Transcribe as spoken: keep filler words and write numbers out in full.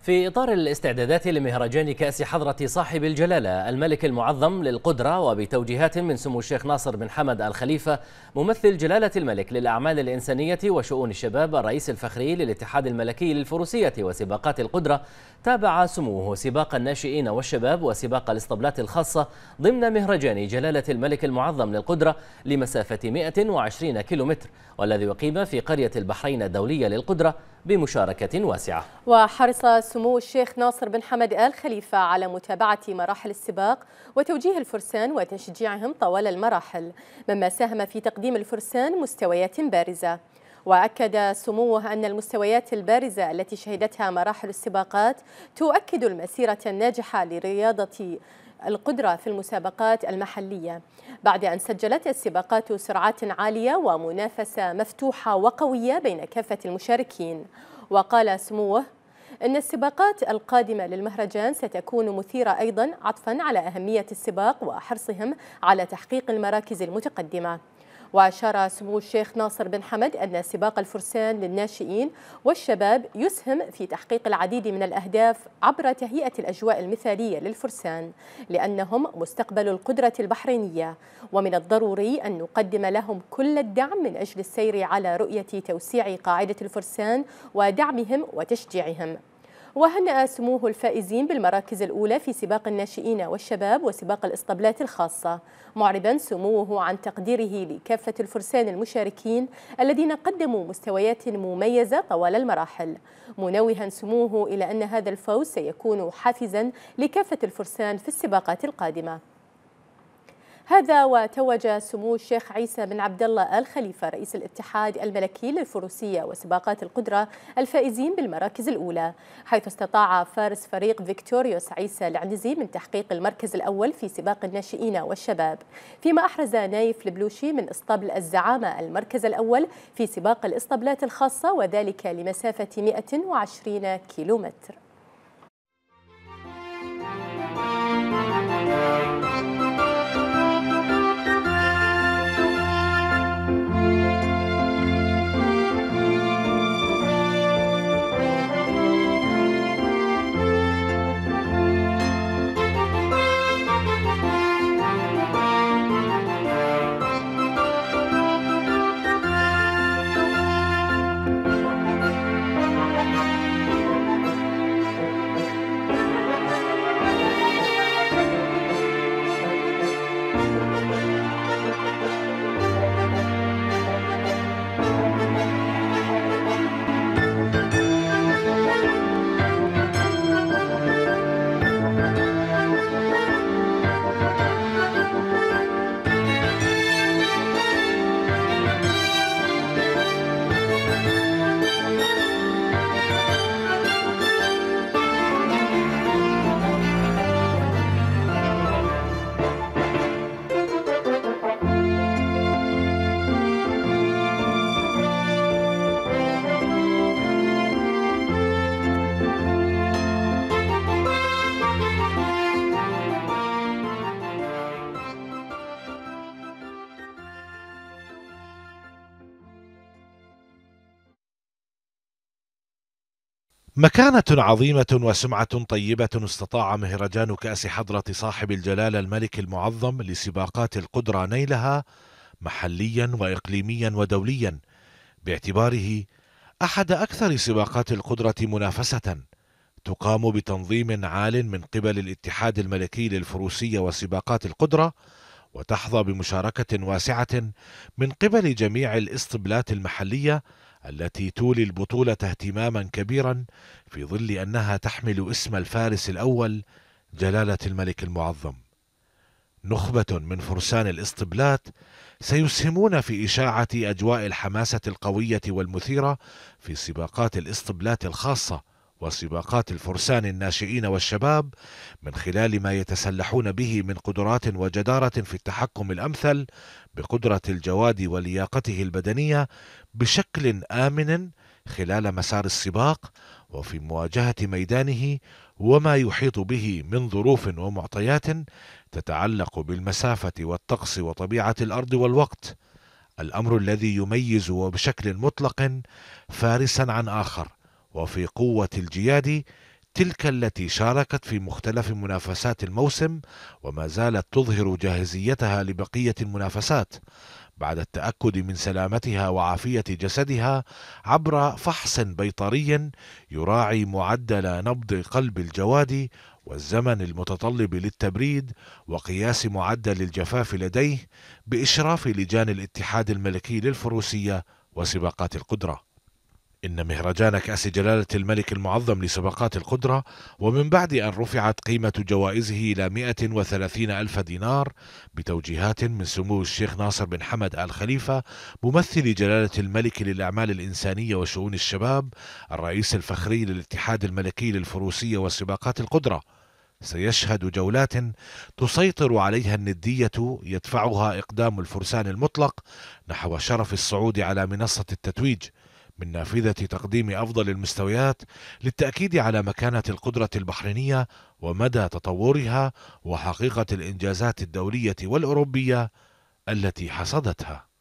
في إطار الاستعدادات لمهرجان كأس حضرة صاحب الجلالة الملك المعظم للقدرة، وبتوجيهات من سمو الشيخ ناصر بن حمد آل خليفة ممثل جلالة الملك للأعمال الإنسانية وشؤون الشباب الرئيس الفخري للاتحاد الملكي للفروسية وسباقات القدرة، تابع سموه سباق الناشئين والشباب وسباق الاسطبلات الخاصة ضمن مهرجان جلالة الملك المعظم للقدرة لمسافة مئة وعشرين كيلومتر، والذي يقيم في قرية البحرين الدولية للقدرة بمشاركة واسعة. وحرص سمو الشيخ ناصر بن حمد آل خليفة على متابعة مراحل السباق وتوجيه الفرسان وتشجيعهم طوال المراحل، مما ساهم في تقديم الفرسان مستويات بارزة. وأكد سموه أن المستويات البارزة التي شهدتها مراحل السباقات تؤكد المسيرة الناجحة لرياضة القدرة في المسابقات المحلية، بعد أن سجلت السباقات سرعات عالية ومنافسة مفتوحة وقوية بين كافة المشاركين. وقال سموه إن السباقات القادمة للمهرجان ستكون مثيرة أيضا، عطفا على أهمية السباق وحرصهم على تحقيق المراكز المتقدمة. وأشار سمو الشيخ ناصر بن حمد أن سباق الفرسان للناشئين والشباب يسهم في تحقيق العديد من الأهداف عبر تهيئة الأجواء المثالية للفرسان، لأنهم مستقبل القدرة البحرينية، ومن الضروري أن نقدم لهم كل الدعم من أجل السير على رؤية توسيع قاعدة الفرسان ودعمهم وتشجيعهم. وهنأ سموه الفائزين بالمراكز الأولى في سباق الناشئين والشباب وسباق الإسطبلات الخاصة، معربا سموه عن تقديره لكافة الفرسان المشاركين الذين قدموا مستويات مميزة طوال المراحل، منوها سموه إلى أن هذا الفوز سيكون حافزا لكافة الفرسان في السباقات القادمة. هذا وتوج سمو الشيخ عيسى بن عبد الله آل خليفة رئيس الاتحاد الملكي للفروسية وسباقات القدرة الفائزين بالمراكز الأولى، حيث استطاع فارس فريق فيكتوريوس عيسى العنزي من تحقيق المركز الأول في سباق الناشئين والشباب، فيما أحرز نايف البلوشي من اسطبل الزعامة المركز الأول في سباق الاسطبلات الخاصة، وذلك لمسافة مئة وعشرين كيلومتر. مكانة عظيمة وسمعة طيبة استطاع مهرجان كأس حضرة صاحب الجلالة الملك المعظم لسباقات القدرة نيلها محليا وإقليميا ودوليا، باعتباره أحد أكثر سباقات القدرة منافسة تقام بتنظيم عال من قبل الاتحاد الملكي للفروسية وسباقات القدرة، وتحظى بمشاركة واسعة من قبل جميع الاسطبلات المحلية التي تولي البطولة اهتماما كبيرا، في ظل أنها تحمل اسم الفارس الأول جلالة الملك المعظم. نخبة من فرسان الاسطبلات سيسهمون في إشاعة أجواء الحماسة القوية والمثيرة في سباقات الاسطبلات الخاصة وسباقات الفرسان الناشئين والشباب، من خلال ما يتسلحون به من قدرات وجدارة في التحكم الأمثل بقدرة الجواد ولياقته البدنية بشكل آمن خلال مسار السباق وفي مواجهة ميدانه وما يحيط به من ظروف ومعطيات تتعلق بالمسافة والطقس وطبيعة الأرض والوقت، الأمر الذي يميز وبشكل مطلق فارسا عن آخر، وفي قوة الجياد تلك التي شاركت في مختلف منافسات الموسم وما زالت تظهر جاهزيتها لبقية المنافسات بعد التأكد من سلامتها وعافية جسدها عبر فحص بيطري يراعي معدل نبض قلب الجواد والزمن المتطلب للتبريد وقياس معدل الجفاف لديه بإشراف لجان الاتحاد الملكي للفروسية وسباقات القدرة. إن مهرجان كأس جلالة الملك المعظم لسباقات القدرة ومن بعد أن رفعت قيمة جوائزه إلى مئة وثلاثين ألف دينار بتوجيهات من سمو الشيخ ناصر بن حمد آل خليفة ممثل جلالة الملك للأعمال الإنسانية وشؤون الشباب الرئيس الفخري للاتحاد الملكي للفروسية وسباقات القدرة، سيشهد جولات تسيطر عليها الندية يدفعها إقدام الفرسان المطلق نحو شرف الصعود على منصة التتويج من نافذة تقديم أفضل المستويات للتأكيد على مكانة القدرة البحرينية ومدى تطورها وحقيقة الإنجازات الدولية والأوروبية التي حصدتها.